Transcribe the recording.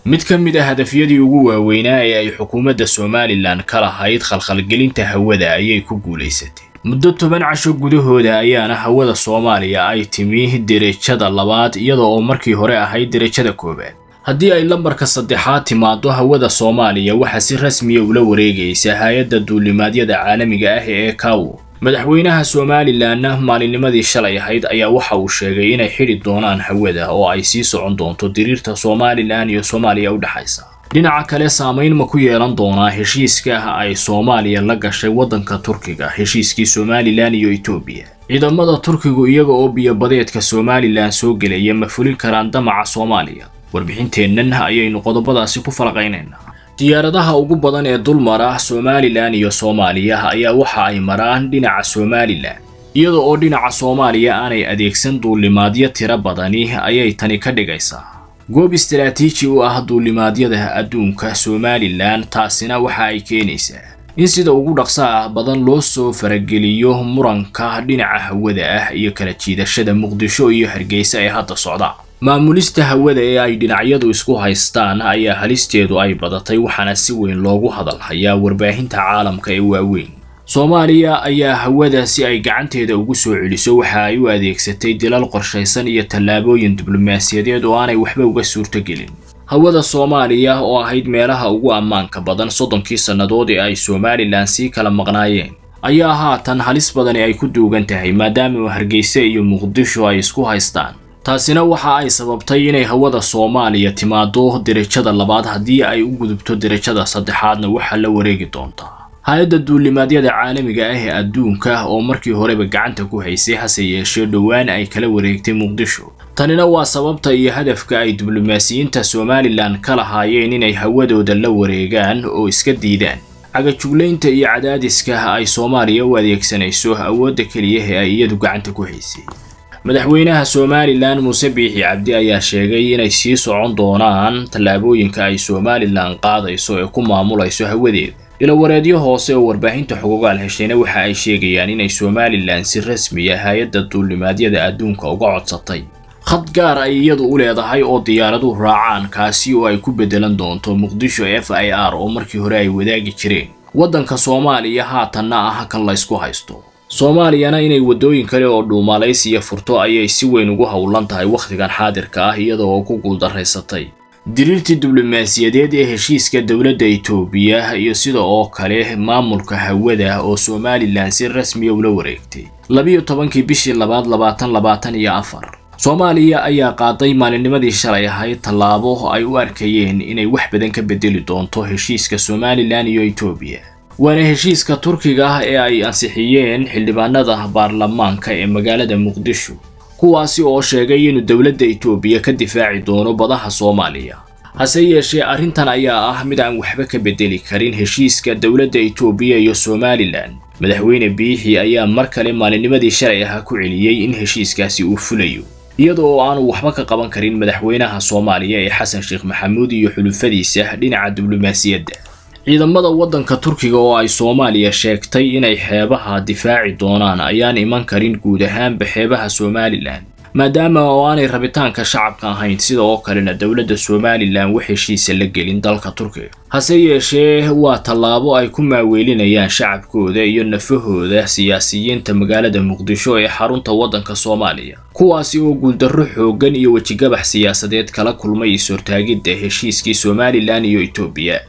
mid ka mid ah hadafyadii ugu waaweynaa ee ay xukuumadda Somaliland ka lahayd khalkhalgelinta hawada ayay ku guuleysatay. muddo 10 casho gudahooda ayaana hawada Soomaaliya ay timi derajada labaad iyadoo oo markii hore ahayd derajada koobaad. haddii ay lambarka saddexaad timaado hawada Soomaaliya waxa si rasmi ah ula wareegaysa hay'adda duulimaadyada caalamiga ah ee ICAO. madaxweynaha Somaliland maalinnimadii shalay ahayd ayaa waxa uu sheegay inay xiri doonaan hawada oo ay sii socon doonto diriirta Somaliland iyo Soomaaliya u dhaxaysa. dhinaca kale saameyn ma ku yeelan doonaa heshiiska ay Soomaaliya la gashay waddanka Turkiga heshiiskii Somaliland iyo Ethiopia. ciidamada Turkigu iyaga oo biyo-badeedka Somaliland soo gelaya ma fulin karaan damaca Soomaaliya. warbixinteennan ayaynu qodobadaasi ku falaqaynaynaa. diyaaradaha ugu badan ee dulmara Somaliland iyo Soomaaliya ayaa waxa ay maraan dhinaca Somaliland iyadoo oo dhinaca Soomaaliya aanay adeegsan duulimaadyo tiro badani ayay tani ka dhigaysaa goob istiraatiiji u ah duulimaadyada adduunka Somaliland. taasina waxa ay keenaysaa in sida ugu dhaqsaha badan loo soo farageliyo muranka dhinaca hawada ah iyo kala jiidashada Muqdisho iyo Hargeysa ee hadda socda. maamulista hawada ee ay dhinacyadu isku haystaan ayaa halisteedu ay badatay waxaana si weyn loogu hadalhayaa warbaahinta caalamka ee waaweyn. Soomaaliya ayaa hawada si ay gacanteeda ugu soo celiso waxa ay u adeegsatay dilal qorshaysan iyo tallaabooyin diblomaasiyadeed oo aanay waxba uga suurtagelin. hawada Soomaaliya oo ahayd meelaha ugu ammaanka badan 30 sannadood ee ay Somaliland si kala maqnaayeen ayaa haatan halis badan ay ku duugan tahay maadaama Hargeysa iyo Muqdisho ay isku haystaan. taasina waxa ay sababtay inay hawada Soomaaliya timaado derajada labaad haddii ay u gudubto derajada saddexaadna waxa la wareegi doonta hay'adda duulimaadyada caalamiga ah ee adduunka oo markii horeba gacanta ku haysay hase yeeshee dhowaan ay kala wareegtay Muqdisho. tanina waa sababta iyo hadafka ay diblomaasiyiinta Somaliland ka lahaayeen inay hawadooda la wareegaan oo iska diidaan cagajuglaynta iyo cadaadiska ay Soomaaliya u adeegsanayso awoodda kaliya ee ay iyadu gacanta ku haysay. madaxweynaha Somaliland Muuse Biixi Cabdi ayaa sheegay inay sii socon doonaan tallaabooyinka ay Somaliland qaadayso ee ku maamulayso hawadeeda. ila wareedyo hoose oo warbaahinta xuquuqaal heshayna waxa ay sheegayaan inay Somaliland si rasmi ah hay'adda duulimaadyada adduunka uga codsatay khad gaar ay iyadu u leedahay oo diyaaradu raacaan kaasi oo ay ku bedelan doonto Muqdisho FIR oo markii hore ay wadaagi jireen. waddanka Soomaaliya haatanna ah kan la isku haysto. Soomaaliyana inay wadooyin kale oo dhuumalaysiya furto ayay si weyn ugu hawlan tahay waqtigan xaadirka ah iyadoo ku guuldareysatay diriirtii diblomaasiyadeed ee heshiiska dawladda Ethiopia iyo sida oo kale maamulka hawada oo Somaliland si rasmi ah ula wareegtay 12 bishii 2024. Soomaaliya ayaa qaaday maalinnimadii shalay ahayd tallaabo ay u arkayeen inay wax badan ka bedeli doonto heshiiska Somaliland iyo Ethiopia. waana heshiiska Turkiga ee ay ansixiyeen xildhibaanada baarlamaanka ee magaalada Muqdisho kuwaasi oo sheegay in dawladda Ethiopia ka difaaci doono badaha Soomaaliya. hase yeeshee arrintan ayaa ah mid aan waxba ka bedeli karin heshiiska dawladda Ethiopia iyo Somaliland. madaxweyne Biixi ayaa mar kale maalinnimadii shalay ah ku celiyay in heshiiskaasi uu fulayo iyadoo aanu waxba ka qaban karin madaxweynaha Soomaaliya ee Xasan Sheekh Maxamuud iyo xulufadiisa dhinaca diblomaasiyadda. ciidamada waddanka Turkiga oo ay Soomaaliya sheegtay inay xeebaha difaaci doonaan ayaan iman karin guud ahaan xeebaha Somaliland maadaama aanay rabitaanka shacabka ahayn sidoo kalena dawladda Somaliland wax heshiis la gelin dalka Turkiga. hase yeeshee waa tallaabo ay ku maaweelinayaan shacabkooda iyo nafahooda siyaasiyiinta magaalada Muqdisho ee xarunta waddanka Soomaaliya kuwaasi oo guuldarro xoogan iyo wajigabax siyaasadeed kala kulmay is hortaagidda heshiiskii Somaliland iyo Ethiopia.